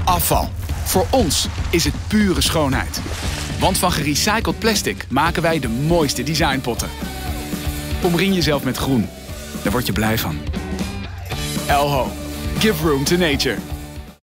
Afval. Voor ons is het pure schoonheid. Want van gerecycled plastic maken wij de mooiste designpotten. Omring jezelf met groen. Daar word je blij van. Elho. Give room to nature.